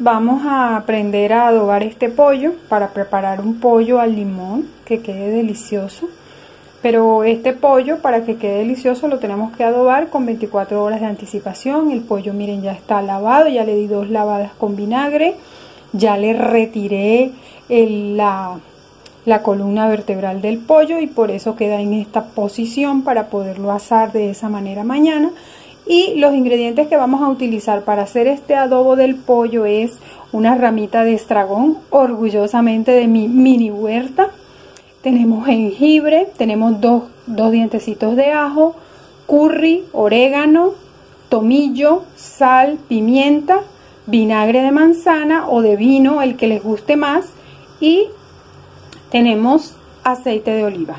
vamos a aprender a adobar este pollo para preparar un pollo al limón que quede delicioso. Pero este pollo, para que quede delicioso, lo tenemos que adobar con 24 horas de anticipación. El pollo, miren, ya está lavado, ya le di 2 lavadas con vinagre, ya le retiré la columna vertebral del pollo y por eso queda en esta posición para poderlo asar de esa manera mañana. Y los ingredientes que vamos a utilizar para hacer este adobo del pollo es una ramita de estragón, orgullosamente de mi mini huerta. Tenemos jengibre, tenemos dos dientecitos de ajo, curry, orégano, tomillo, sal, pimienta, vinagre de manzana o de vino, el que les guste más, y tenemos aceite de oliva.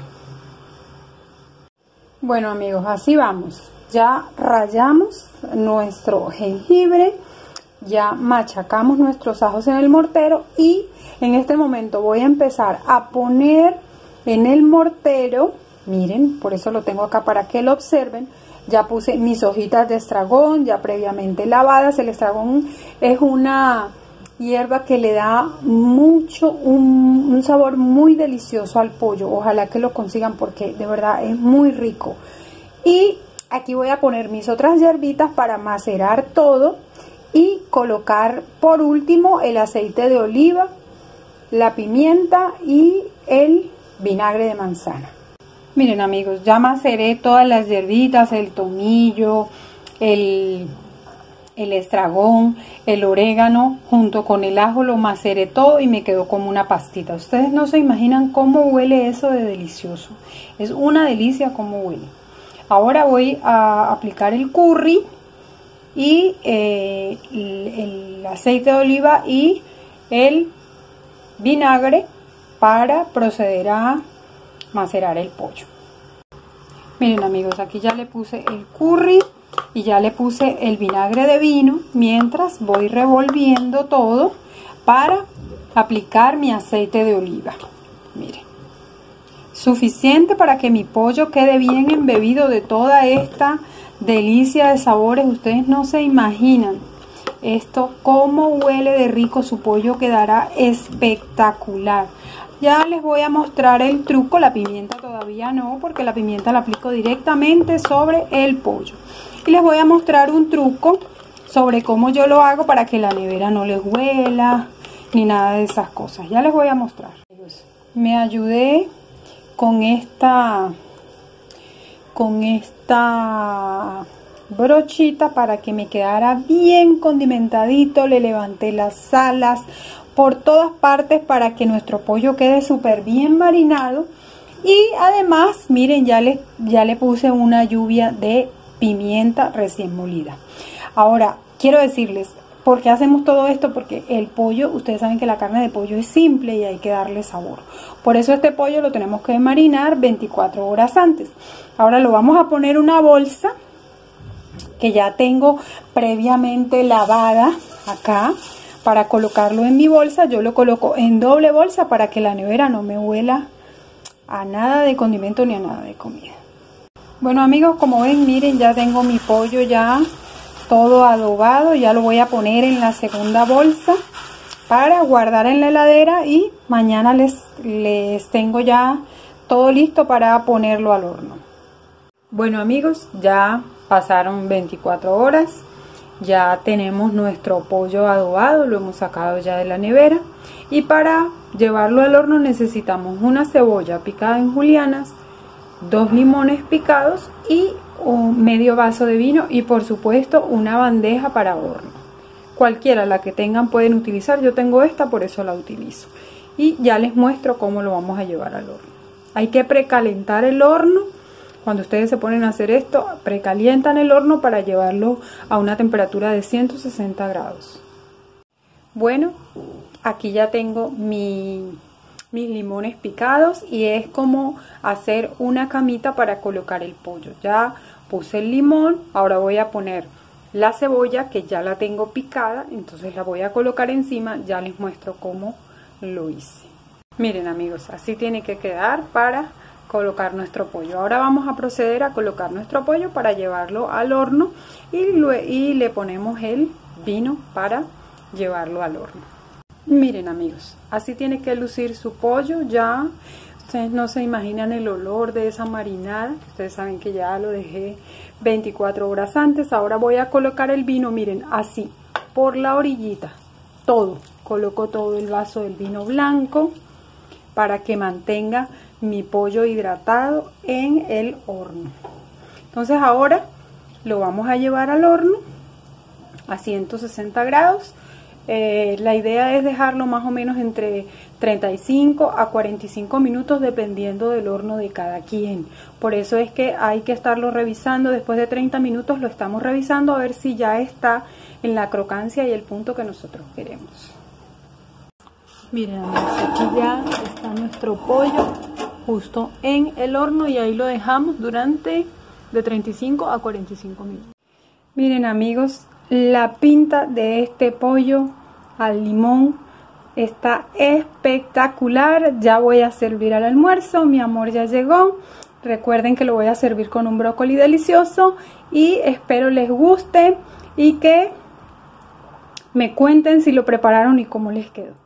Bueno amigos, así vamos. Ya rallamos nuestro jengibre, ya machacamos nuestros ajos en el mortero y en este momento voy a empezar a poner en el mortero, miren, por eso lo tengo acá para que lo observen. Ya puse mis hojitas de estragón ya previamente lavadas. El estragón es una hierba que le da un sabor muy delicioso al pollo. Ojalá que lo consigan porque de verdad es muy rico. Y aquí voy a poner mis otras hierbitas para macerar todo y colocar por último el aceite de oliva, la pimienta y el vinagre de manzana. Miren amigos, ya maceré todas las hierbitas, el tomillo, el estragón, el orégano, junto con el ajo, lo maceré todo y me quedó como una pastita. Ustedes no se imaginan cómo huele eso de delicioso. Es una delicia cómo huele. Ahora voy a aplicar el curry y el aceite de oliva y el vinagre para proceder a macerar el pollo. Miren amigos, aquí ya le puse el curry y ya le puse el vinagre de vino, mientras voy revolviendo todo para aplicar mi aceite de oliva. Miren, suficiente para que mi pollo quede bien embebido de toda esta delicia de sabores. Ustedes no se imaginan esto, cómo huele de rico. Su pollo quedará espectacular. Ya les voy a mostrar el truco. La pimienta todavía no, porque la pimienta la aplico directamente sobre el pollo. Y les voy a mostrar un truco sobre cómo yo lo hago para que la nevera no les huela ni nada de esas cosas. Ya les voy a mostrar. Me ayudé con esta brochita para que me quedara bien condimentadito. Le levanté las alas por todas partes para que nuestro pollo quede súper bien marinado. Y además, miren, ya le puse una lluvia de pimienta recién molida. Ahora, quiero decirles, ¿por qué hacemos todo esto? Porque el pollo, ustedes saben que la carne de pollo es simple y hay que darle sabor. Por eso este pollo lo tenemos que marinar 24 horas antes. Ahora lo vamos a poner en una bolsa que ya tengo previamente lavada acá para colocarlo en mi bolsa. Yo lo coloco en doble bolsa para que la nevera no me huela a nada de condimento ni a nada de comida. Bueno amigos, como ven, miren, ya tengo mi pollo ya todo adobado. Ya lo voy a poner en la segunda bolsa para guardar en la heladera y mañana les tengo ya todo listo para ponerlo al horno. Bueno amigos, ya pasaron 24 horas, ya tenemos nuestro pollo adobado, lo hemos sacado ya de la nevera y para llevarlo al horno necesitamos una cebolla picada en julianas, 2 limones picados y un medio vaso de vino y por supuesto una bandeja para horno. Cualquiera, la que tengan pueden utilizar, yo tengo esta, por eso la utilizo. Y ya les muestro cómo lo vamos a llevar al horno. Hay que precalentar el horno. Cuando ustedes se ponen a hacer esto, precalientan el horno para llevarlo a una temperatura de 160 grados. Bueno, aquí ya tengo mis limones picados y es como hacer una camita para colocar el pollo. Ya puse el limón, ahora voy a poner la cebolla que ya la tengo picada, entonces la voy a colocar encima. Ya les muestro cómo lo hice. Miren amigos, así tiene que quedar para colocar nuestro pollo. Ahora vamos a proceder a colocar nuestro pollo para llevarlo al horno y le ponemos el vino para llevarlo al horno. Miren amigos, así tiene que lucir su pollo. Ya ustedes no se imaginan el olor de esa marinada. Ustedes saben que ya lo dejé 24 horas antes. Ahora voy a colocar el vino, miren, así, por la orillita, todo. Coloco todo el vaso del vino blanco para que mantenga mi pollo hidratado en el horno. Entonces ahora lo vamos a llevar al horno a 160 grados. La idea es dejarlo más o menos entre 35 a 45 minutos dependiendo del horno de cada quien. Por eso es que hay que estarlo revisando. Después de 30 minutos lo estamos revisando a ver si ya está en la crocancia y el punto que nosotros queremos. Miren amigos, aquí ya está nuestro pollo justo en el horno y ahí lo dejamos durante de 35 a 45 minutos. Miren amigos, la pinta de este pollo al limón está espectacular. Ya voy a servir al almuerzo, mi amor ya llegó. Recuerden que lo voy a servir con un brócoli delicioso y espero les guste y que me cuenten si lo prepararon y cómo les quedó.